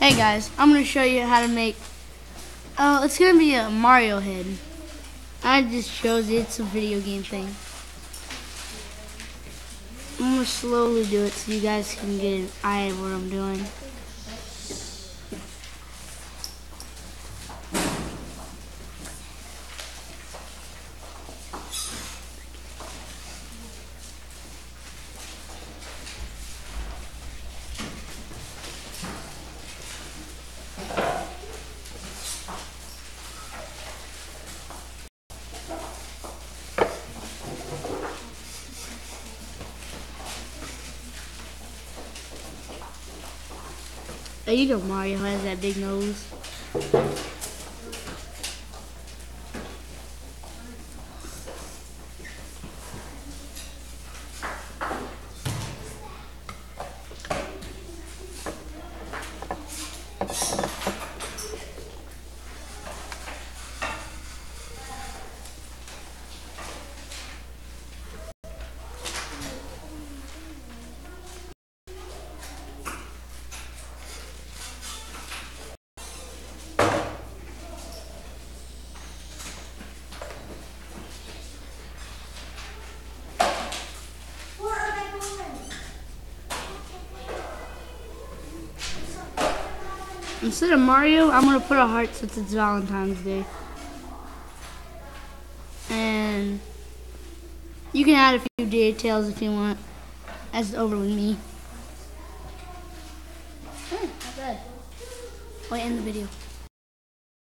Hey guys, I'm going to show you how to make, it's going to be a Mario head. I just chose it, it's a video game thing. I'm going to slowly do it so you guys can get an eye of what I'm doing. You know Mario has that big nose. Instead of Mario, I'm going to put a heart since it's Valentine's Day. And you can add a few details if you want. That's over with me. Oh, not bad. I'll end the video.